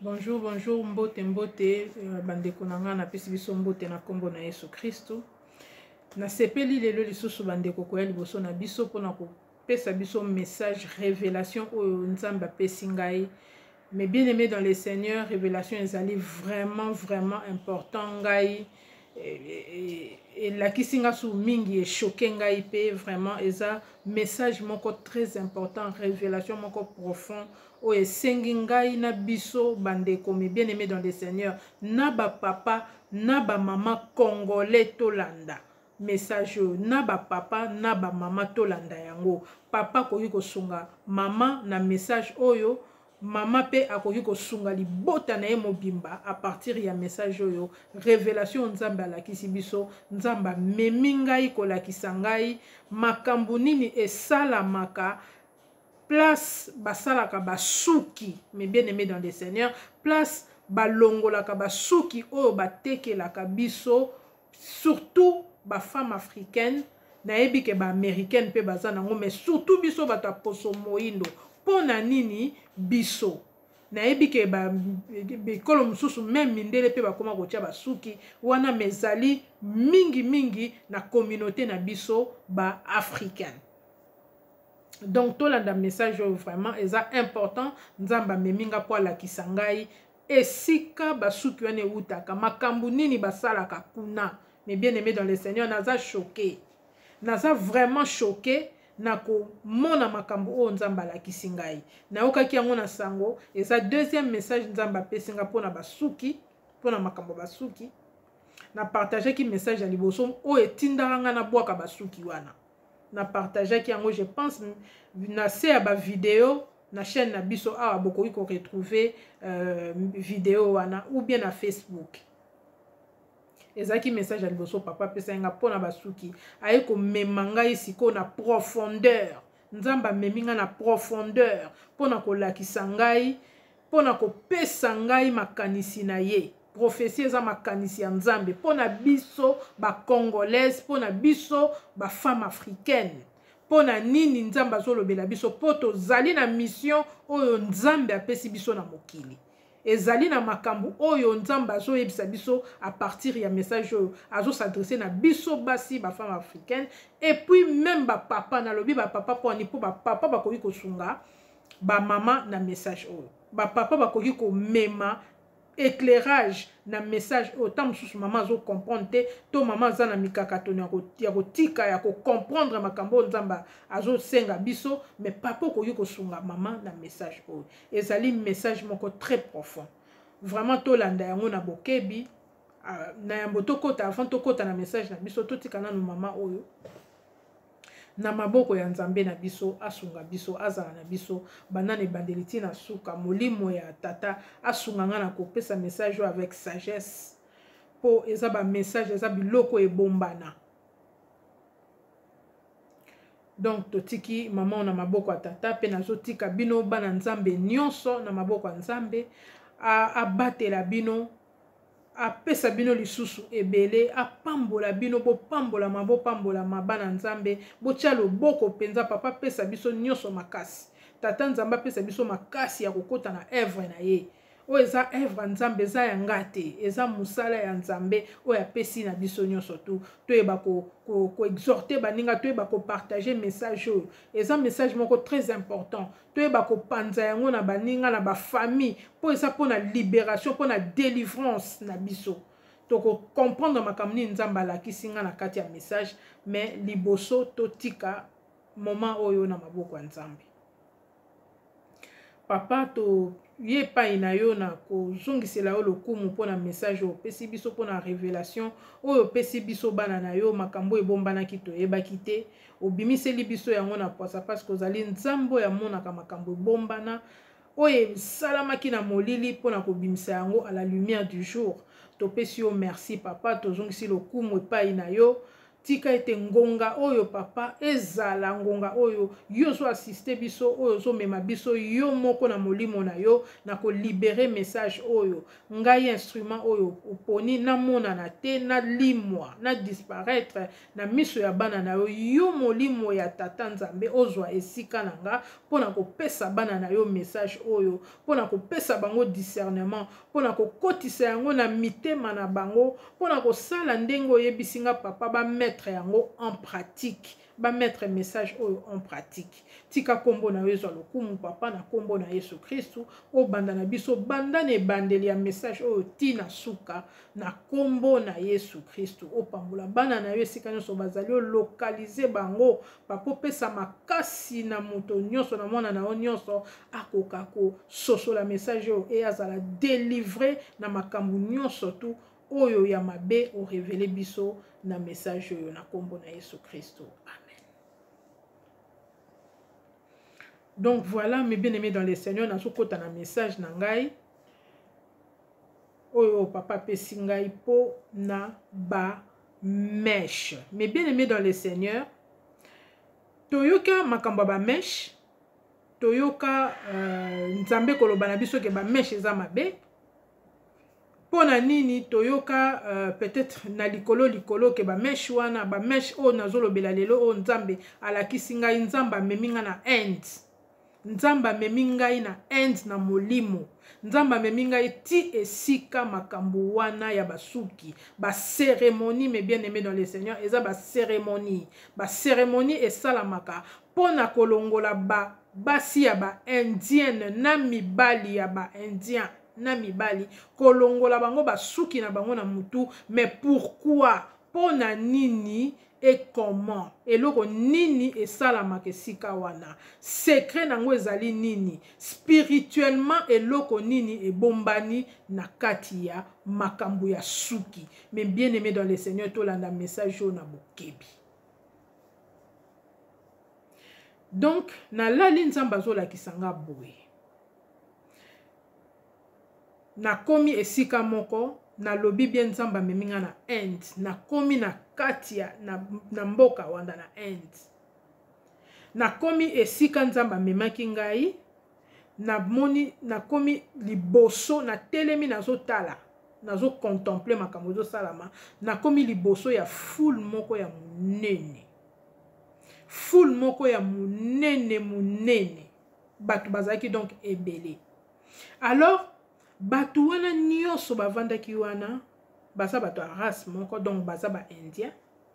Bonjour, bonjour, mbote, mbote, bandeko nanga na pesi biso mbote na kombo na Yesu Kristo. Na sepeli lelo lisusu bandeko koya liboso na biso pona ko pesa biso message révélation oyo Nzambe apesi ngai. Mais bien aimé dans le Seigneur, révélation ezali vraiment important ngai. Et la kisinga su mingi e choqué ngai pe vraiment eza message moko très important, révélation moko profond o esengi ngai na biso bandeko mais bien aimé dans le Seigneur na ba papa na ba mama congolais tolanda message na ba papa na ba mama tolanda yango papa koki kosunga mama na message oyo mama pe akoki kosunga libota na ye mobimba a partir ya message oyo révélation Nzambe alakisi biso Nzambe amemi ngai kolakisa ngai makambo nini esalamaka place basalaka basuki mais bien aimé dans le Seigneur place balongolaka basuki oyo batekelaka biso surtout ba femme africaine nayebi ke ba américaine pe baza nango mais surtout biso bato poso moindo pona nini biso nayebi ke ba bikolo mususu même mindele pe bakoma kotia basuki wana mezali mingi na communauté na biso ba africaine. Donc tout le message vraiment est important Nzamba meminga po alakisa ngai esika basuki wane utaka makambu nini basalaka kuna. Mais bien aimé dans le Seigneur naza choqué naza vraiment choqué nako mona makambu o Nzamba alakisi ngai na okaki yango na sango eza deuxième message Nzamba pesinga pona basuki pona makambo basuki na partager ki message ya liboso o etindanga na bwaka basuki wana na partager ki yango je pense na se ya ba vidéo na chaîne na biso awa bokoki ko retrouver vidéo wana ou bien na Facebook ezaki message ya liboso papa pesa nga pona basuki aye ko memanga isiko na profondeur Nzamba meminga na profondeur pona ko lakisa ngai pona ko pesa ngai makanisi na ye prophétie eza makanisi ya Nzambe pona biso ba congolaise pona biso ba femme africaine pona nini Nzamba zolobela biso poto zali na mission oyo Nzambe apesi biso na mokili ezali na makambu oyo Nzambe azoyebisa biso à partir ya message oyo azo s'adresser na biso basi ba femme africaine et puis même ba papa na lobi ba papa poni po ba papa bakoki kosunga ba mama na message oyo ba papa bakoki ko mema éclairage na message autant mususu mama zo comprendre te to mama za na mikakato ya kotika ya ko comprendre makambo Nzamba azo senga biso mais papa koki kosunga mama na message oyo ezali message moko très profond vraiment to landa yango na bokebi na yambo to kota avant to kota na message na biso to tika na mama oyo na maboko ya Nzambe na biso asunga biso azala na biso banane bandeliti na suka molimo ya tata asunga nga na kopesa message avec sagesse po eza ba message eza biloko ebombana. Donc totiki mama na maboko ya tata pe nazotika bino bana Nzambe nyonso na maboko ya Nzambe abatela bino apesa bino lisusu ebele apambola bino bopambola mabopambola mabana Nzambe botia loboko penza papa pesa biso nyonso makasi tata Nzambe pesa biso makasi ya kokota na œuvre na ye o eza œuvre Nzambe eza ya ngate eza musala ya Nzambe o ya pesi na biso nyonso tu toyeba ko exhorter baninga toyeba ko partager message oyo eza message moko très important toyeba ko panza yango na baninga na ba famille po eza pona libération pona délivrance na biso to ko comprendre makambo ni Nzamba alakisi nga na kati ya message mais liboso totika moment oyo na maboko ya Nzambe papa to ye pai na yo na kozongisela yo lokumu mpona message oyo opesi biso mpona révélation oyo opesi biso bana na yo makambo ebombanaki toyebaki te obimiseli biso yango na posa parce que ozali Nzambe oyo amonaka makambo ebombana oyo esalamaki na molili mpona kobimisa yango à la lumière du jour topesi yo merci papa tozongisi lokumu epai na yo tika ete ngonga oyo papa ezala ngonga oyo yo zo assiste biso oyo zo mema biso yo moko na molimo na yo na ko libérer message oyo ngai instrument oyo oponi na mona na te na limwa na disparaître na miso ya bana na yo yo molimo ya tata nzambe ozwa esika na nga pona ko pesa bana na yo message oyo pona ko pesa bango discernement pona ko kotisa yango na mitema na bango pona ko sala ndenge oyebisinga papa ba mettre yango en pratique ba mettre message oyo en pratique tika kombo na yesu lokumu papa na kombo na Yesu Kristu o banda na biso banda ne bandeli ya message oyo tina suka na kombo na Yesu Kristu o pambola bana na yo esika nyonso bazali o localiser bango papa pesa makasi na moto nyonso na mwana na yo nyonso akoka ko sosola message oyo e azala délivrer na makambo nyonso tu oyo ya mabe o révéler biso na message oyo na kombo na Yesu Kristu. Amen. Donc voilà, mes bien-aimés dans le Seigneur, na sokota na message na ngai oyo papa pesi ngai po na ba mèche. Mes bien-aimés dans le Seigneur, toyoka makambo ba mèche, toyoka nzambe koloba na biso ke ba mèche eza mabe. Pona nini toyoka peut-être na likolo ke ba mèche wana ba mèche o nazolobela lelo o nzambe alakisi ngai nzamba meminga na end. Nzamba memingai na end na molimo. Nzamba memingai ti esika makambo wana ya basuki. Ba cérémonie, mes bien-aimés dans le Seigneur, eza ba cérémonie. Ba cérémonie esalamaka pona kolongola ba basi ya ba indienne na mibali ya ba indien na mibali kolongola bango basuki na bango na mutu. Mais pourquoi? Pona nini? Et comment? Eloko nini esalamaka esika wana? Secret nango ezali nini? Spirituellement eloko nini ebombani na kati ya makambo ya suki? Mais bien aimé dans le Seigneur, tolanda message na bokebi. Donc na lali nzamba zola kisanga boye. Na komi esika moko na lobi bien nzamba meminga na end na komi na katia na mboka wanda na end na komi esika nzamba memaki ngai na moni na komi liboso na telemi nazo tala nazo contempler makambo zo salama na komi liboso ya foule moko ya munene batu bazaki donc ebele. Alors batu wana nyonso bavandaki wana baza bato ya race moko donc baza ba indien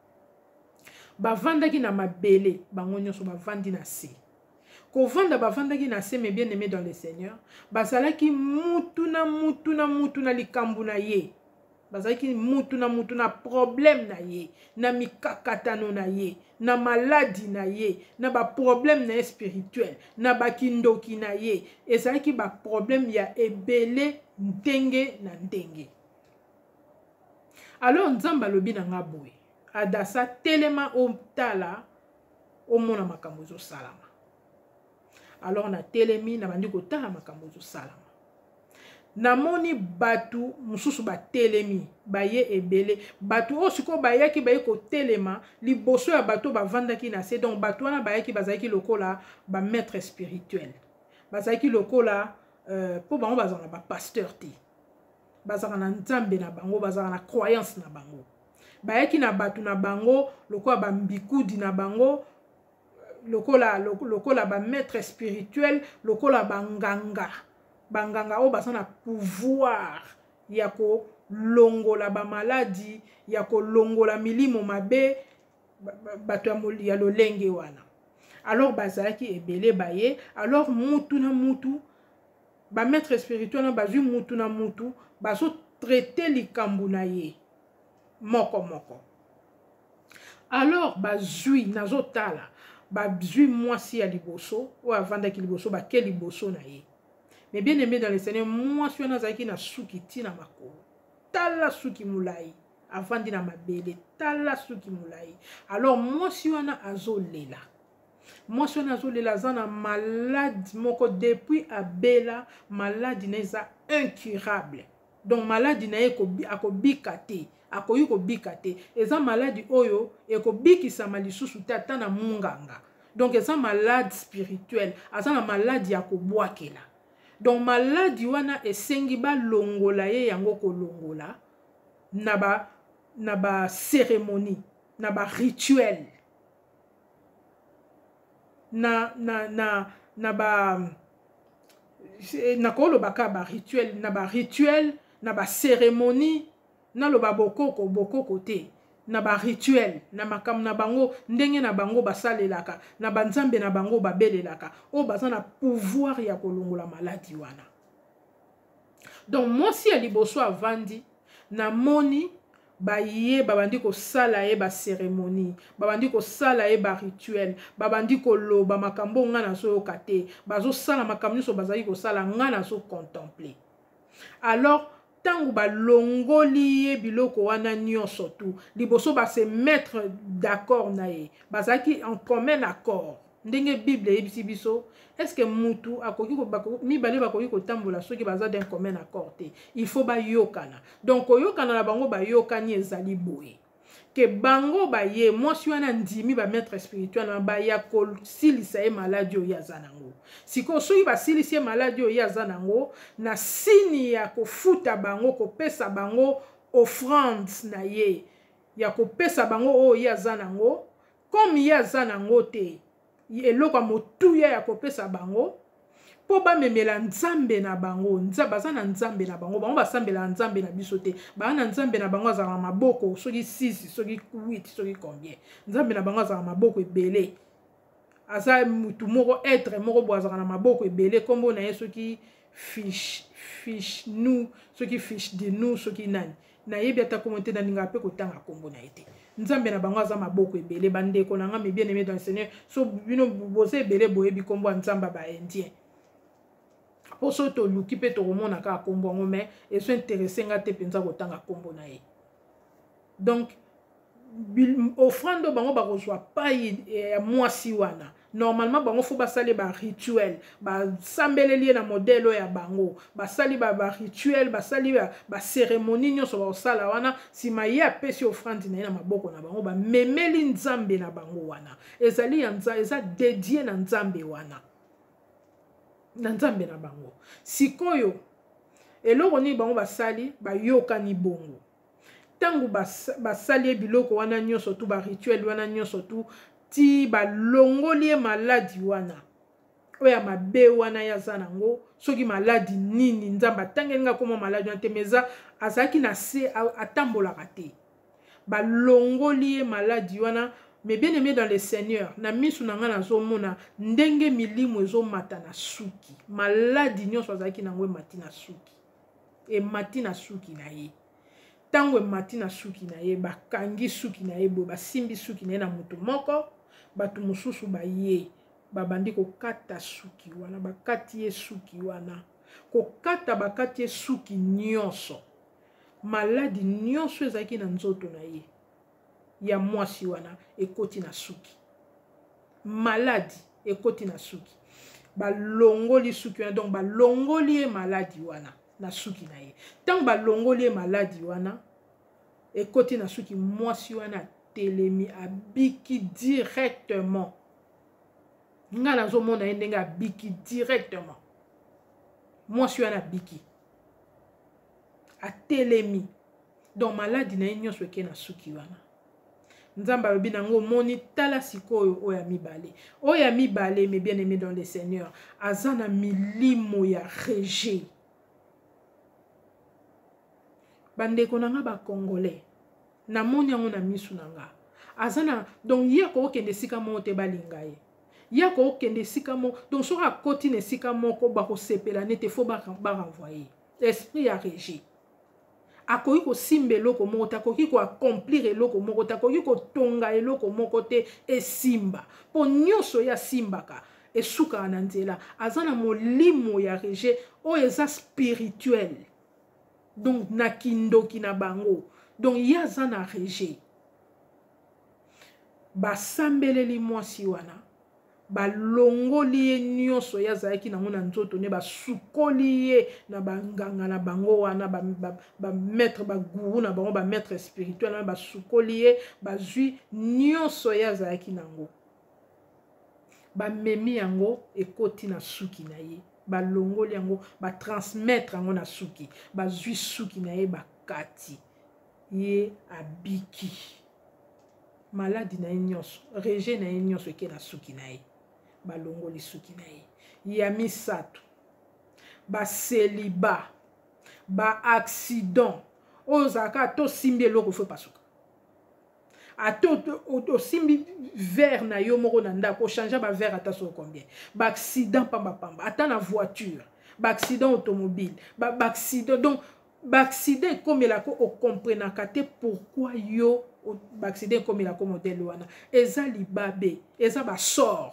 bavandaki na mabele bango nyonso bavandi na se kovanda bavandaki na se. Mais bien aimé dans le Seigneur, bazalaki mutu na likambu na ye, bazalaki mutu na problème na ye, na mikakatano na ye, na maladie na ye, na ba problème na spirituel, na bakindoki na ye, ezalaki ba problème ya ebele ndenge na ndenge. Alors nzamba lobi na nga boye adasa telema otala omona makambo zo salama. Alors na telemi na bandi kotala makambo zo salama. Namoni batu mususu ba telemi baye ebele batu osiko bayaki baye ko telema liboso ya batu bavandaki na se. Donc batu wana bayaki bazaki lokola ba maître spirituel, bazaki lokola po bango bazana ba pasteur ti, bazana na nzambe na bango, bazana na croyance na bango, bayaki na batu na bango lokola ba mbikudi na bango, lokola ba maître spirituel, lokola banganga o basana pouvoir ya ko longola ba maladie, ya ko longola milimo mabe bato ya lolenge wana. Alors bazalaki ebele baye. Alors mutu na mutu ba maître spirituel na bazui mutu na mutu baso traiter likambu na ye moko moko. Alors bazui nazotala bazui mwasi ya liboso o avandaki liboso bake liboso na ye. Mais bien aimé dans le Seigneur, moi je suis nazaki na suki tina makolo. Tala suki mulai avandi na mabele, tala suki mulai. Alors moi si wana azolela. Moi si wana azolela zana malade moko depuis abela, malade neza incurable. Donc malade na ye akobika te. akoki kobika te. Eza maladie oyo ekobikisama lisusu te ata na munganga. Donc eza malade spirituel, aza na maladie ya kobwakela. Donc maladie wana esengi balongola ye yango kolongola na ba cérémonie, na ba rituel, na kolobaka ba rituel, na ba rituel, na ba cérémonie, na loba bokoko te, na ba rituel, na makam na bango ndenge na bango basalelaka, na banzambe na bango babelelaka, o baza na pouvoir ya kolongola maladie wana. Donc mwasi ya liboso avandi na moni baye babandi kosala ye ba cérémonie, babandi kosala ye ba rituel, babandi koloba makambo nga na so yoka te, bazo sala makambo nyonso bazali kosala nga na so contempler. Alors tangu balongoli ye biloko wana nyonso tu, liboso ba se mettre d'accord na ye, bazaki en commun accord. Ndenge Bible yebisi biso, est-ce que mutu akoki ko mibale bakoki kotambola soki baza d'un commun accord te? Il faut ba yokana. Donc oyokana na bango ba yokani ezali boye. Que bango ba ye mwasi wana ndimi ba maître spirituel na ba ya ko silisa ye maladie oyo aza nango. Siko soki ba silisa ye maladie oyo aza nango na sini ya kofuta bango, kopesa bango offrande na ye, ya kopesa bango oyo aza nango, comme ye aza nango te, eloko motuya ya kopesa bango po bamemela nzambe na bango, baza na nzambe na bango, bango basambela nzambe na biso te, baza na nzambe na bango azala maboko soki 6 soki 8 soki combien, nzambe na bango azala maboko ebele, aza mutu moko être moko bo azala na maboko ebele, kombo na ye soki fiche nous, soki fiche de nous, soki nani na yebi ata commenter na ninga pe kotanga kombo na ete. Nzambe na bango aza maboko ebele, bandeko na nga me bien aimé dans le Seigneur, so bino boze ebele boyebi kombo nzamba ba indien. Poso to luki pe to romona ka kombo ngo mais eso intéressé nga te penza kotanga kombo na ye. Donc offrande bango ba kozwa pa mwasi wana. Normalement bango faut basali ba rituel, ba sambeleli na modèle ya bango, basali ba rituel, basali ba cérémonie nyonso ba osala wana, sima ye apesi offrande na maboko na bango ba memeli nzambe na bango wana. Ezali ya eza dédié na nzambe wana. Na nzambe na bango. Sikoyo eloko ni bango basali ba yokani bongo. Tangu basali biloko wana nyonso tu ba rituel wana nyonso tu ti balongoli maladi wana oya mabe wana ya zanango soki maladi nini nzamba tangenga koma maladi wana temeza azaki na se atambolaka te balongoli maladi wana. Mais bien aimé dans le Seigneur, na misu na nga nazomona ndenge milimo ezomata na suki, maladi nyonso azaki nango emati na suki, emati na suki na ye. Tango emati na suki na ye, bakangi suki na ye boye, basimbi suki na ye na mutu moko, batu mosusu baye babandi kokata suki wana, bakati ye suki wana, kokata bakati ye suki nyonso, maladi nyonso ezaki na nzoto na ye ya mwasi wana ekoti na suki, maladi ekoti na suki, balongoli suki wana. Donc balongoli ye maladi wana na suki na ye. Tant balongoli ye maladi wana ekoti na suki, mwasi wana telemi abiki directement. Nga nazomona ye ndenge abiki directement, mwasi wana abiki atelemi. Donc maladi na ye nyonso eke na suki wana. Nzamba lobi nango moni tala sikoyo oya mibale. Oya mibale, mes bien-aimés dans le Seigneur, azana milimo ya rejet. Bandeko nanga ba Congolais, na moni yango na misu nanga. Azana, donc yako okende sika mo te balinga ye. Yako okende sika mo, donc soka koti ne sika mo ko ba ko sepela ne te fo ba renvoyer. Esprit ya rejet. Akoki ko simba eloko moko te, akoki ko accomplir eloko moko te, akoki ko tonga eloko moko te esimba. Po nyonso ya simbaka esuka na nzela. Azana molimo ya rejet oyo eza spirituel. Donc na kindoki na bango. Donc ya zana rejet. Basambeleli mwasi wana. balongoli ye nyonso ya zalaki nango na nzoto ne basukoli ye na banganga na bango wana maître baguru na bango maître spirituel na basukoli ye bazwi nyonso ya zalaki nango bamemi yango ekoti na suki na ye balongoli yango batransmettre yango na suki bazwi suki na ye bakati ye abiki maladi na ye nyonso reje na ye nyonso eke na suki na ye balongoli suki na ye ya misato baseliba baaccident oyo ozalaka tosimbi eloko fo pasuka osimbi verre na yo moko na ndako ochange ba verre ata so combien baaccident pamba ata na voiture baaccident automobile baaccident donc baaccident ekomelaka okomprenaka te pourquoi yo baaccident ekomelaka modele wana eza libabe eza basort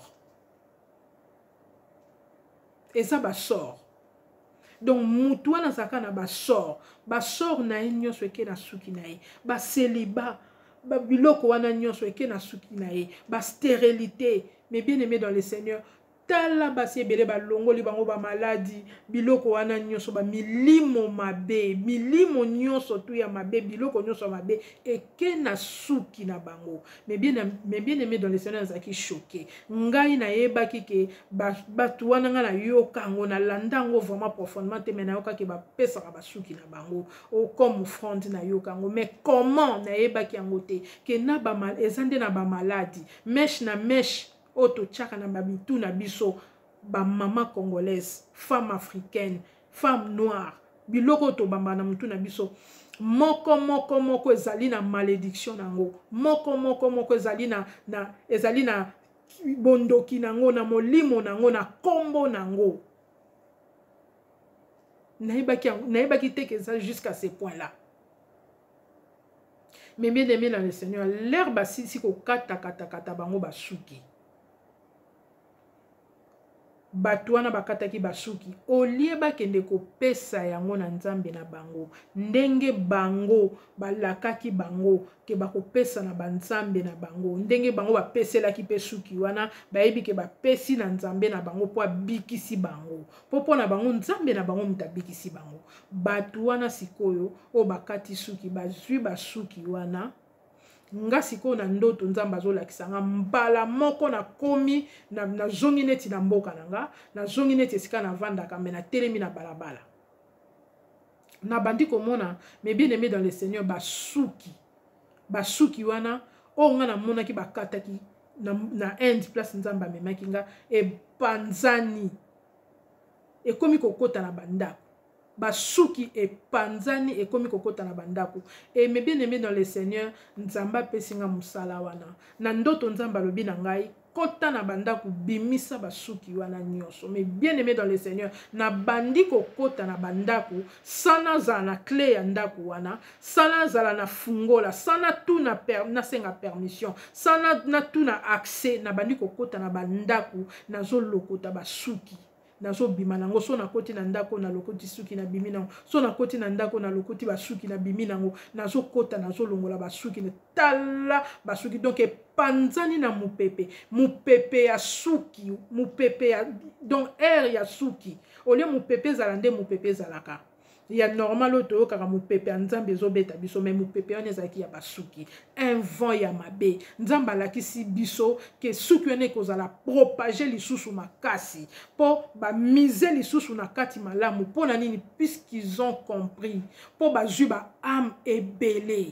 donc mutu wana azalaka na basort na ye nyonso eke na suki na ye baseliba biloko wana nyonso eke na suki na ye bastérilité mais bien aimé dans le Seigneur tala basi ebele balongoli bango bamaladi biloko wana nyonso bamilimo mabe milimo nyonso tu ya mabe biloko nyonso mabe eke na suki na bango mais bien aimé dans le Seigneur azalaki choqué ngai nayebaki ke bato wana nga nayoka yango nalanda yango vraiment profondément te mais nayokaki bapesaka basuki na bango comme offrande nayoka yango mais comment nayebaki yango te ke na eza nde na bamaladi meshe na meshe oto tchaka na babitu na biso ba mama congolaise femme africaine femme noire biloko to bamba na mutu na biso moko ezali na malédiction nango moko ezali na bondoki nango na molimo nango na kombo nango nayebaki te que ça jusqu'à ce point là mais bien aimé dans le Seigneur l'air basisi ko kata bango basuki bato wana bakataki basuki olie bakende kopesa yango na nzambe na bango ndenge bango balakaki bango ke bakopesa na banzambe na bango ndenge bango bapeselaki pe suki wana bayebi ke bapesi na nzambe na bango po abikisi bango po na bango nzambe na bango mutabikisi bango bato wana sikoyo o bakati suki bazwi basuki wana nga sikoyo na ndoto nzambe azolakisa nga mbala moko na komi na zongi neti na mboka na nga na zongi neti esika na vandaka me na telemi na balabala na bandi komona mais bien aimé dans le Seigneur basuki wana o nga na monaki bakataki na end place nzambe amemaki nga epanzani ekomi kokota na bandako basuki epanzani ekomi kokota na bandako et mais bien aimé dans le Seigneur nzamba pesinga musala wana na ndoto nzamba lobi na ngai kota na bandako bimisa basuki wana nyonso mais bien aimé dans le Seigneur na bandi kokota na bandako sana za na clé ya ndako wana sana za na fungola sana tu na senga permission sana na tu na accès na bandi kokota na bandako nazo lokota basuki nazo bima nango so na koti na ndako na lokoti suki na bimi nango so na koti na ndako na lokoti basuki na bimi nango nazo kota nazo longola basuki ne tala basuki donc epanzani na mupepe ya suki mupepe ya donc air ya suki ole mupepe zalande mupepe zalaka ya normal oto kaka mupepe ya nzambe ezobeta biso mais mupepe wana ezalaki ya basuki un vent ya mabe nzambe alakisi biso ke suki wana ekozala propage lisusu makasi po bamize lisusu na kati malamu mpo na nini puisqu'ils ont compris po bazwi ba âme ebele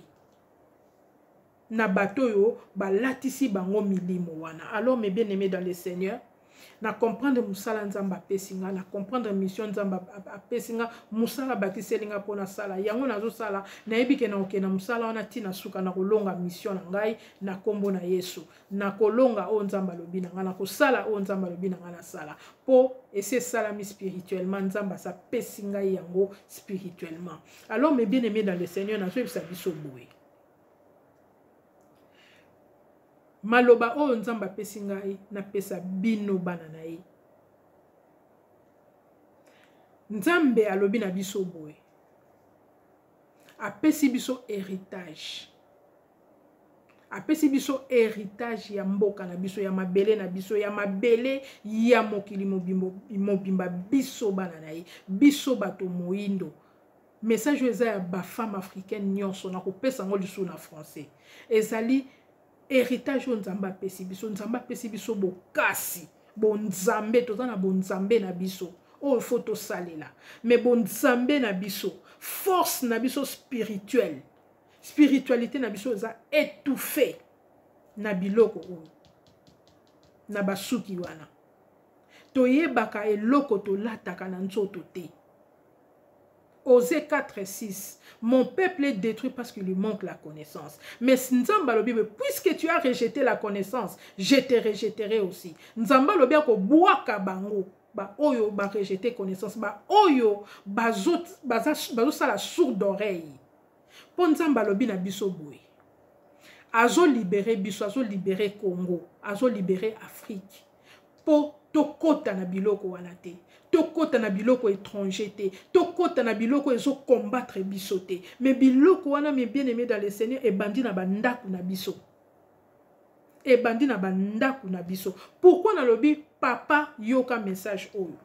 na bato oyo balatisi bango milimo wana alors mes bien-aimés dans le Seigneur na comprendre musala nzamba pesinga na comprendre mission nzamba pesinga musala bakiselinga pona sala yango nazo sala na yebike na okena musala wana tina suka na kolonga mission na ngai na kombo na Yesu na kolonga o nzamba lobi na ngana ko sala o nzamba lobi na ngana sala po ese sala mi spirituellement nzamba sa pesinga yango spirituellement alors mes bien-aimés dans le Seigneur na so bisa biso boye maloba oyo nzamba apesi ngai napesa bino bana na ye nzambe alobi na biso boye apesi biso héritage apesi biso héritage ya mboka na biso, ya mabele na biso, ya mabele ya mokili mobimba biso bana na ye, biso bato moindo. Message eza ya ba femme africaine nyonso na kopesa ngo lisu na français. Ezali héritage o nzamba apesi biso, nzamba apesi biso bokasi, bonzambe, toza na bonzambe na biso. Oh, il faut to salela. Mais bonzambe na biso, force na biso spirituelle. Spiritualité na biso eza étouffée na biloko oyo na basuki wana toyebaka eloko tolataka na nzoto te. Osée 4:6, mon peuple est détruit parce qu'il lui manque la connaissance. Mais Nzamba lobi, puisque tu as rejeté la connaissance, je te rejetterai aussi. Nzamba lobi ko boaka bango ba oyo ba rejeter connaissance, ba oyo bazo sala sourde oreille. Po Nzamba lobi na biso boye. Azo libérer biso, azo libérer Congo, azo libérer Afrique. Po tokota na biloko wana te. Tokota na biloko étranger te. Tokota na biloko ezo combattre biso te. Mais biloko wana mes bien-aimés dans le Seigneur et bandi na bandaku na biso. Et bandi na bandaku na biso. Pourquoi na lobi papa yoka message oyo?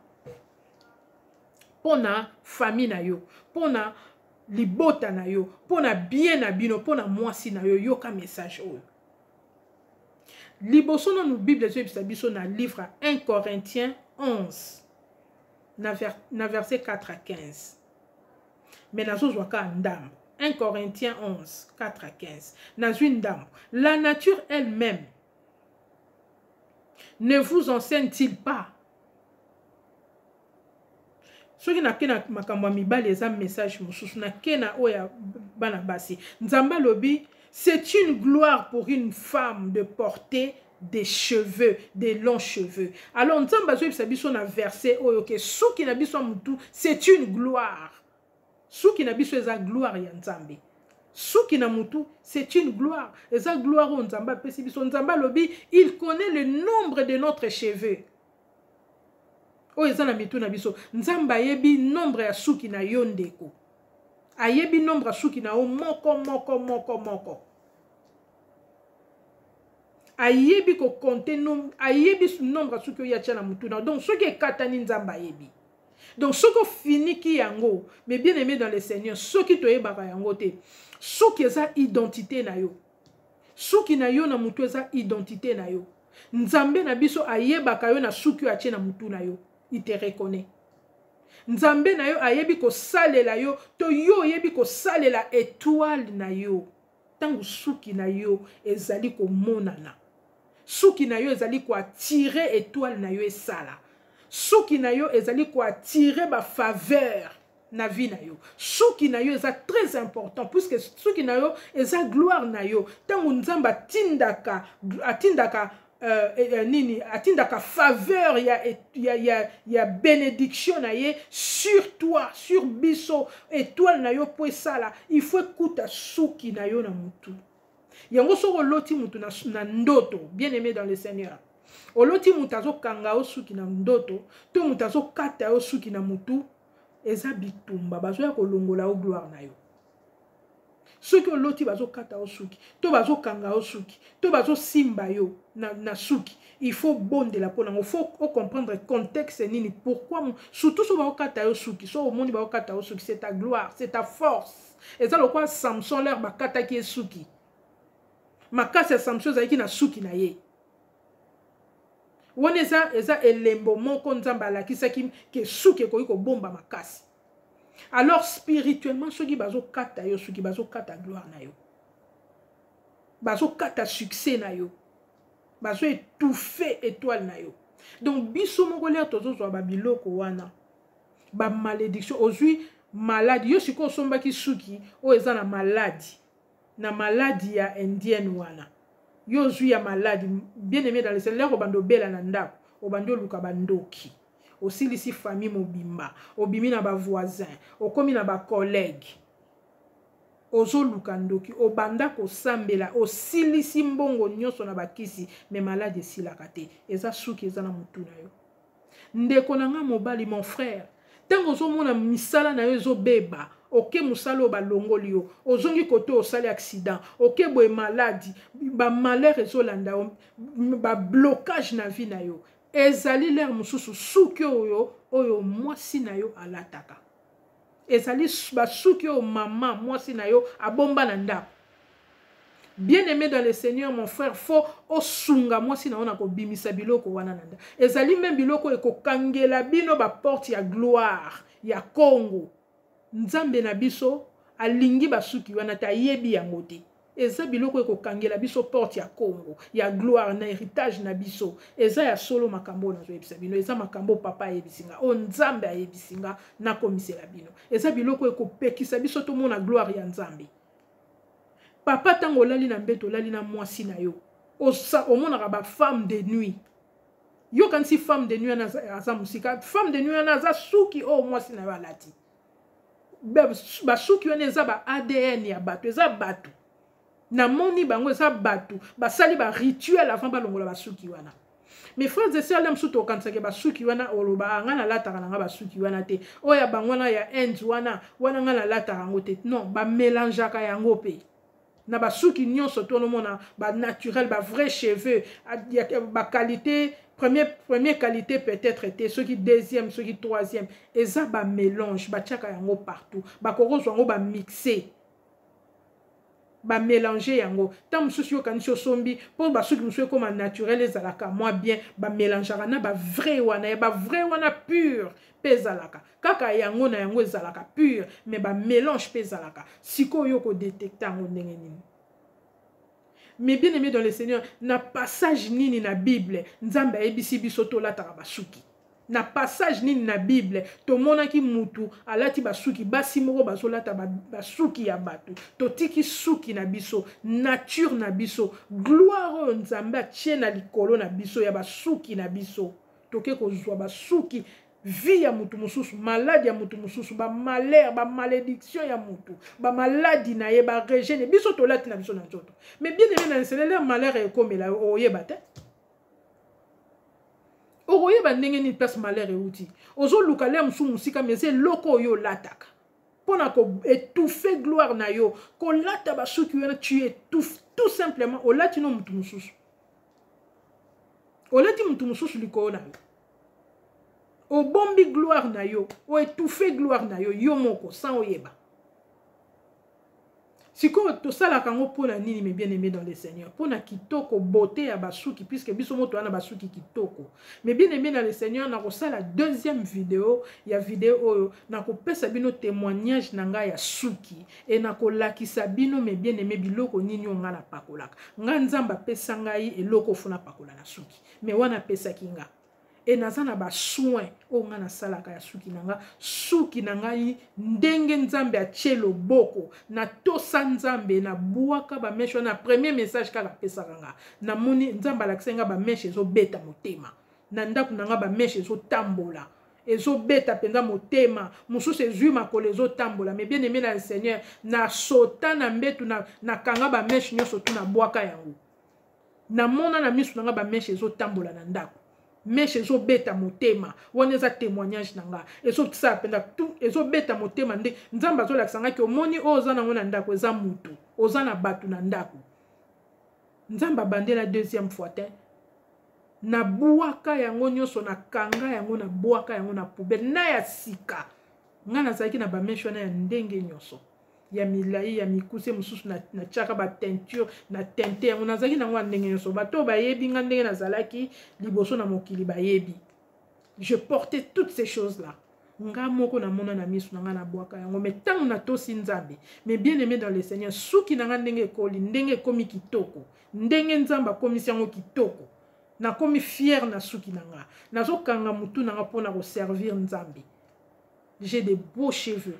Pona famille na yo, pona libota na yo, pona bien na bino, pona mwasi na yo, yoka message oyo. Liboso na nou Bible zo biso na livre 1 Corinthiens 11 na verset 4 à 15. Mais nazo zwaka ndam 1 Corinthiens 11 4 à 15. Nazo ndam. La nature elle-même ne vous enseigne-t-il pas? Ce qui n'a kena makambo mibale eza message mususu na kena oya bana basi. Nzamba lobi, c'est une gloire pour une femme de porter des cheveux, des longs cheveux. Alors Nzamba zo biso na verset oyo ke suki na biso mutu, c'est une gloire. Suki na biso eza gloire ya Nzambe. Suki na mutu, c'est une gloire. Eza gloire o Nzamba pesi biso. Nzamba lobi, il connaît le nombre de notre cheveux. O eza na mitu na biso. Nzamba yebi nombre ya suki na yo ndeko. Ayebi nombre ya suki na o moko. Ayebi ko compter nombre, ayebi nombre ya suki ya tia na mutu na. Donc soki ekatani Nzamba yebi. Donc ce que fini ki yango, mais bien aimé dans le Seigneur, ce qui te yebaka yango te. Suki eza identité na yo. Suki na yo na mutu eza identité na yo. Nzambe na biso ayebaka yo na suki ya tia na mutu na yo. Il te reconnaît. Nzambe na yo ayebi ko salela yo, to yo yebi ko salela étoile na yo. Tangu suki na yo ezali ko monana. Suki na yo ezali ko attirer étoile na yo esala. Suki na yo ezali ko attirer ba faveur na vie na yo. Suki na yo eza très important puisque suki na yo eza gloire na yo. Tangu Nzamba atindaka nini atindaka faveur ya bénédiction na ye sur toi, sur biso étoile na yo po esala, il faut écouter suki na yo na mutu. Yango soko loti mutu na ndoto, bien aimé dans le Seigneur. Oloti mutu azo kanga o suki na ndoto, to mutu azo kata o suki na mutu, eza bitumba bazo ya kolongola o gloire na yo. Soki oloti bazo kata o suki, to bazo kanga o suki, to bazo simba yo na suki, il faut bondela pona, il faut comprendre le contexte nini, pourquoi surtout so bazo kata o suki, so au monde bazo kata o suki, c'est ta gloire, c'est ta force. Et ça le quoi Samson leur ba kata ki suki. Makasa Samson za ki na suki na ye. Wone eza elembo moko Nzamba la kisaki ke suki ko bomba makasi. Alors spirituellement ceux qui bazo kata yo suki bazo kata gloire na yo. Bazo kata succès na yo. Bazo étouffer étoile na yo. Donc biso moko le tozo zo ba biloko wana. Ba malédiction ozui maladie yo siko somba ki suki o eza na maladie. Na maladie ya indienne wana. Yo zui ya maladie bien aimé dans le Seigneur obando bela na ndako, obando luka bandoki. Aussi ici famille mobimba, obimi na ba voisin, okomi na ba collègue. Ozo lukandoki, obanda ko sambela, osilisi mbongo nyonso na bakisi, mais malade silaka te. Eza suki eza na mutu na yo. Ndeko na nga mobali mon frère, tango ozo mona misala na yo ezo beba, oke musalo ba longoli yo ozongi kote osali accident oke boye maladie ba malheur ezolanda ba blocage na vie na yo ezali l'air mususu suki oyo mwasi na yo alataka ezali ba suki oyo mama mwasi na yo abomba na ndako. Bien-aimé dans le Seigneur, mon frère, faut osunga mwasi na ona ko bimisa biloko wana nanda. Ezali même biloko eko kangela bino ba porte ya gloire ya Congo. Nzambe na biso alingi basuki wana ta yebi yango te. Eza biloko eko kangela biso porte ya Congo, ya gloire na héritage na biso. Eza ya solo makambo na zo yebisa bino, eza makambo papa yebisinga, o Nzambe ayebisinga na komisela bino. Eza biloko eko pekisa biso to mona gloire ya Nzambe. Papa tango lali na mbeto lali na mwasi na yo. Omonaka ba femme de nuit. Yo kansi femme de nuit aza musika, femme de nuit aza suki o mwasi na yo alati. Ba suki wana eza ba ADN ya bato, eza bato. Na moni bango eza bato, ba sali ba rituel avant ba longola ba suki wana. Mes frères et sœurs, l'aime surtout quand ça que ba suki wana oloba ngana lata kana ba suki wana te. Oya bangwana ya end wana ngana lata rango te. Non, ba mélange ka yango pe. Na ba suki nyonso to no mona ba naturel ba vrai cheveux ba qualité première qualité peut-être était ceux qui deuxième ceux qui troisième et ça ba mélange ba tchaka yango partout ba korozo yango ba mixer ba mélanger yango tant socio kancho sombi pour ba suki muso comme naturel ezalaka moi bien ba mélanger na ba vrai wana pur pezalaka kaka yango na yango ezalaka pur mais ba mélange pezalaka siko yo ko détecter yango ndenge nini. Mais bien aimé dans le Seigneur, na passage nini na Bible nzambe ayebisi biso tolataka basuki. Na passage nini na Bible tomonaki mutu alati basuki basi moko bazolata basuki ya bato totiki suki na biso nature na biso gloire nzambe atie na likolo na biso ya basuki na biso toke kozwa basuki vie ya mutu mususu malade ya mutu mususu ba malheur ba malédiction ya mutu ba maladie na ye ba régene biso tolati na biso na nzoto. Mais bien aimé na Seigneur malheur ekomela oyeba te okoyeba ndenge ni place malheur euti ozoluka le musu musika mais c'est loko yo lataka pona ko étouffer gloire na yo ko lata basuki wana tu étouffes tout simplement olati no mutu mususu olati mutu mususu likolo na yo o bombi gloire na yo o étouffer gloire na yo yo moko sans oyeba. Siko to sala kango pona nini mais bien aimé dans le Seigneur pona kitoko beauté ya basuki puisque biso moto ana basuki kitoko. Mais bien aimé dans le Seigneur na ko sala deuxième vidéo ya vidéo oyo na ko pesa bino témoignage nanga ya suki et na ko lakisa bino mais bien aimé biloko nini nga na pakolaka nga nzamba pesa ngai eloko funa pakola na suki mais wana pesa kinga et nazana ba soin o nga na salaka ya suki nanga ndenge nzambe atie loboko na tosa nzambe na buaka ba mesho na premier message kala pesa nga na moni nzamba laksenga ba meshe zo beta motema na ndaku nanga ba meshe zo tambola ezo beta penza motema mususu ezui makolo ezo tambola. Mais bien aimé na le Seigneur na sota na mbetu na kanga ba meshe nyonso tu na buaka yango na mona na misu nanga ba meshe ezo tambola na ndaku meshe ezo beta motema wana eza témoignage nanga ezo tsa penda tout ezo beta motema nde nzamba zo lakisanga ki omoni oza nango na ndako eza mutu oza na batu na ndako nzamba bandela deuxième fois te na buaka yango nyonso na kanga yango na buaka yango na poubelle na ya sika nga nazalaki na bamesho na ya ndenge nyonso ya milai ya mikuse mususu na tchaka ba teinture na teinte yango nazalaki nango ndenge nyonso bato bayebi nga ndenge nazalaki liboso na mokili bayebi. Je portais toutes ces choses là nga moko na mona na misu na nga na buaka yango mais tant na tosi nzambe. Mais bien aimé dans le Seigneur suki na nga ndenge ekoli ndenge komi kitoko ndenge nzamba komisi yango kitoko na komi fier na suki na nga nazokanga mutu na nga pona ko servir nzambe. J'ai des beaux cheveux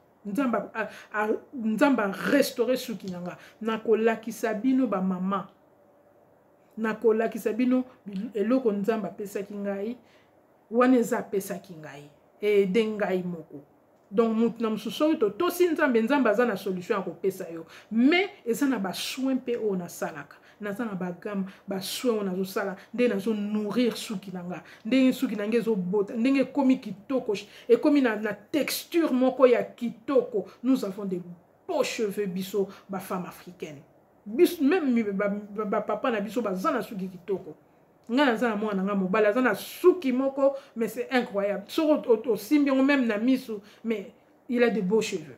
nzamba restaurer suki nanga nakolakisa bino ba mama nakolakisa bino eloko nzamba pesaki ngai wana eza pesaki ngai e dengai moko donc mutu na mususu to tosi nzambe aza na solution ya kopesa yo mais eza na ba soin pe o na salaka naza na bagam ba soin nazo sala nde nazo nourrir suki nanga ndenge suki nanga zo bota ndenge komi kitoko et komi na texture moko ya kitoko. Nous avons des beaux cheveux biso ba femme africaine bis même ba papa na biso baza na suki kitoko. Nga naza na mwana nga mobala aza na suki moko mais c'est incroyable. So au simbi même na misu mais il a de beaux cheveux.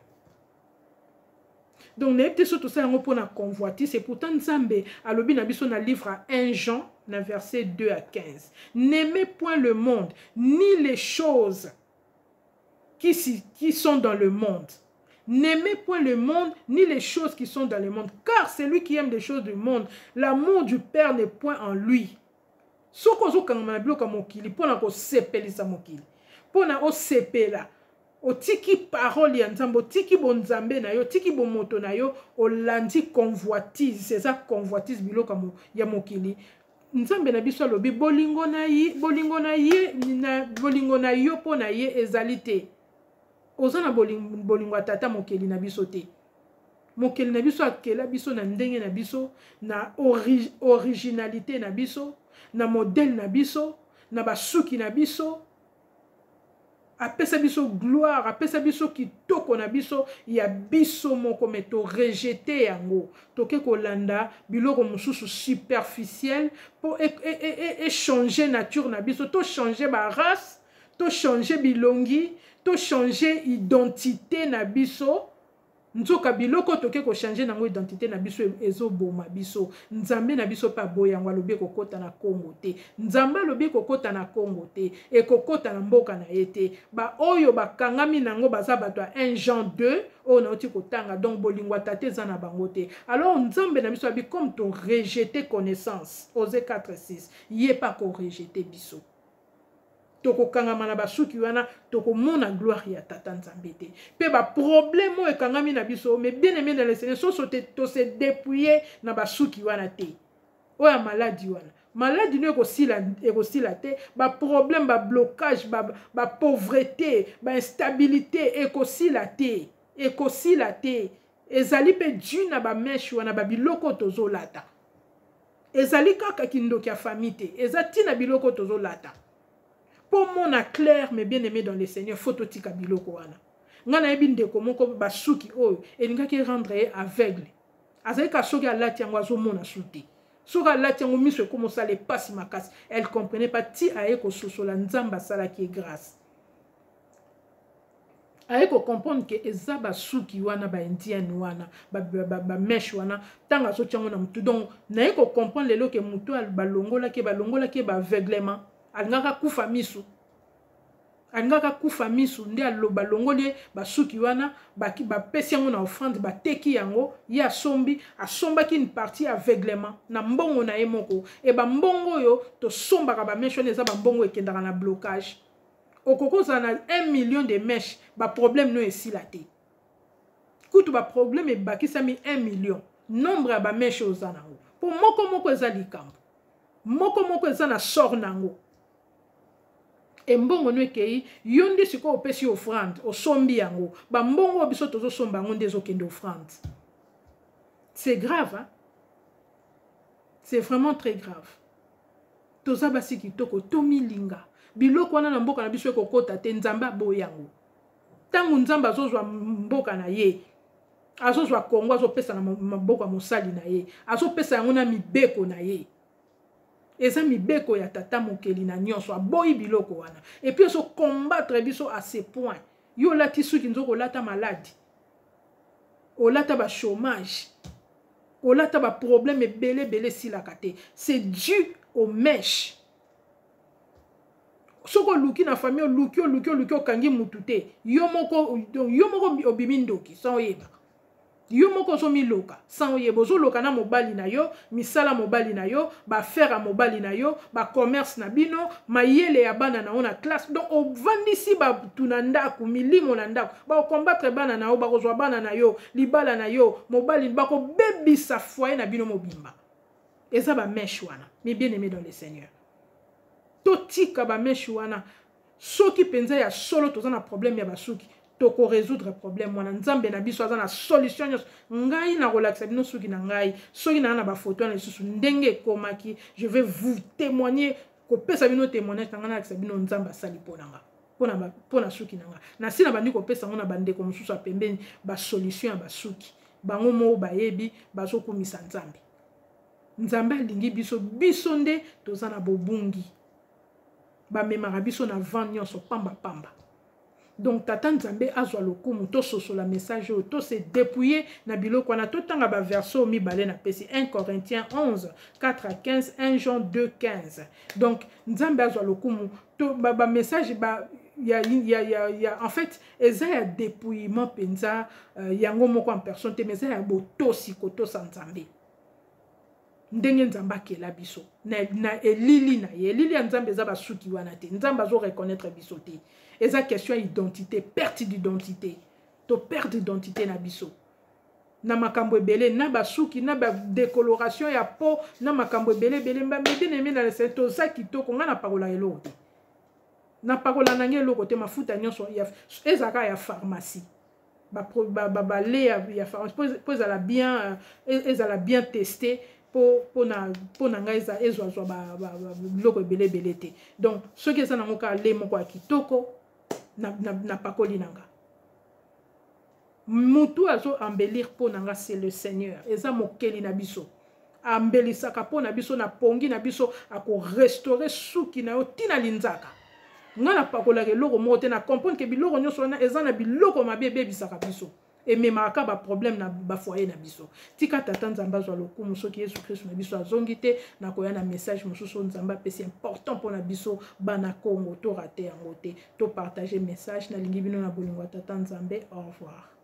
Donc n'était surtout ça pour la convoitise. C'est pourtant Nzambe à l'obi na biso na livre à 1 Jean na verset 2 à 15. N'aimez point le monde ni les choses qui sont dans le monde. N'aimez point le monde ni les choses qui sont dans le monde, car celui qui aime les choses du monde, l'amour du Père n'est point en lui. Soko zo kangama biloka mokili pona ko sepelisa mokili. Pona o sepela otiki parole ya Nzambe, otiki bonzambe na yo, tiki bomoto na yo, olandi convoitise, c'est ça convoitise biloka ya mokili. Nzambe na biso lobi bolingo na yo pona ye ezalite. Ozana bolingo tata mokili na biso te. Mokili na biso akela biso na ndenge na biso, na originalité na biso, na modèle na biso, na basuki na biso. Apesa biso gloire, apesa biso kitoko na biso, ya biso moko meto rejeté yango. Toke kolanda biloko mususu superficiel pour changer nature na biso, to changer ba race, to changer bilongi, to changer identité na biso. Nzoka biloko toke ko changer nango identité na biso ezo boma biso. Nzambe na biso pa boyango alobi kokota na Congo te. Nzambe alobi kokota na Congo te e kokota na mboka na yete. Ba oyo bakangami nango baza bato 1 Jean 2 o na oti kotanga donc bolingwa tate za na bango te. Alors Nzambe na biso abi comme ton rejeter connaissance. Osée 4:6. Yé pas ko rejeter biso. Toko kangama na basuki wana toko mona gloire ya tata Nzambe te. Pe ba problème o ekangami na biso mais bien aimé dans le Seigneur so to se dépouiller na basuki wana te. O ya maladie wana. Maladie no ekosila te, ba problème ba blocage ba pauvreté, ba instabilité ekosila te. Ekosila te. Ezali pe dû na ba meshi wana ba biloko tozolata. Ezali kaka kindoki ya famille te. Ezati na biloko tozolata. Pour mon clair, mais bien aimé dans le Seigneur, faut tout tika biloko wana. Ngana ebi ndeko moko basuki oyo, elinga ki rendre aveugle. Azali ka soki alati yango azomona suti. Soki alati yango miso commence à les passer makasi. Elle comprenait pas ti aeko sosola Nzamba sala ki grâce. Aeko comprendre que eza basuki wana ba indien wana, ba mesh wana, tanga so tiango na mutu. Donc na eko comprendre lelo ke mutu balongola ke ba aveuglement. Alingaka kufa misu. Alingaka kufa misu ndi aloba longoli basuki wana ba pesi yango na offrande ba teki yango ya sombi asombaki une partie aveuglement na mbongo na ye moko e ba mbongo yo to sombaka ba mèche eza ba mbongo ekendaka na blocage. Okokoza na 1 million de mèches ba problème no esila te. Kutu ba problème e bakisami 1 million. Nombre ya ba mèche ozanango. Po moko eza likambo. Moko eza na sort nango. Et mbongo no ekei yonde siko opesi offrande osombi yango ba mbongo biso tozo somba yango ndezo kende offrande. C'est grave hein? C'est vraiment très grave. Toza basi kitoko tomilinga biloko wana na mboka na biso ekokota te Nzambe aboyango. Tangu Nzambe azozwa mboka na ye azozwa Kongo azopesa na maboko ya mosali na ye azopesa yango na mibeko na ye. Eza mibeko ya tata mokeli na nyonso aboyi biloko wana. Et puis so combattre biso à ce point. Yo lati suki nzoko lata maladie. O lata ba chômage. O lata ba problème belé silaka te. C'est dû aux mèches. Soko luki na famille luki kangi mutute. Yo moko obimindoki sans yeba. Yo moko so miloka sans yebo zo loka na mobali na yo misala mobali na yo ba faire mobali na yo ba commerce na bino mayele ya bana na ona classe donc o vandisi ba tunanda ku milimo na ndako ba combattre bana na yo ba kozwa bana na yo libala na yo mobali ba ko bebisa foyer na bino mobimba eza ba mesh wana mais bien aimé dans le Seigneur totika ba mesh wana soki penza ya solo tozana problème ya basuki toko résoudre problème wana nzambe na biso aza na solution nyonso ngai na relaxa bino soki na ngai soki na ba photo na lisusu ndenge komaki je vais vous témoigner ko pesa bino témoignage na ngana bino nzambe asali ponanga pona suki nanga na sina bandi ko pesa ngona bande ko mususu pembeni ba solution ya basuki bango mo bayebi bazokumisa nzambe nzambe alingi biso nde toza na bobungi bamemaka biso na vent nyonso pamba donc tata nzambe azwa lokumu tososola message oyo tose dépouiller na biloko wana totanga baverso mibale na pesi 1 Corinthiens 11 4 à 15 1 Jean 2 15 donc nzambe azwa lokumu to message en fait eza ya dépouillement penza yango moko en personne te mais eza ya botosi kotosa nzambe ndenge nzambe akela biso na elili na ye elili ya nzambe eza basuki wana te nzambe azo reconnaître biso te eza question identité perte d'identité to perte d'identité na biso na makambo ebele na basuki na ba décoloration ya peau na makambo ebele mbede na le seto za kitoko nga na parola eloko te na parola na ngelo te mafuta nyonso ezaka ya pharmacie ba lait ya pharmacie pour ezala bien testé pour na ngai ezwa biloko ebele te donc soki eza nango ka le moko ya kitoko na pakoli nanga mutu azo embellir po nanga c'est le Seigneur eza mokeli na biso ambelisaka po na biso na pongi na biso ako restaurer suki na yo tina linzaka nga na pakola eloko moko te na comprendre ke biloko nyonso wana eza na biloko mabe ebebisaka biso ememaka ba problème na ba foyer na biso tika tata nzambe azwa lokumu soki Yesu Kristo na biso azongi te na koya na message mosusu nzambe apesi important pour na biso bana Congo to rater yango te to partager message na lingi bino na bolingo tata nzambe au revoir.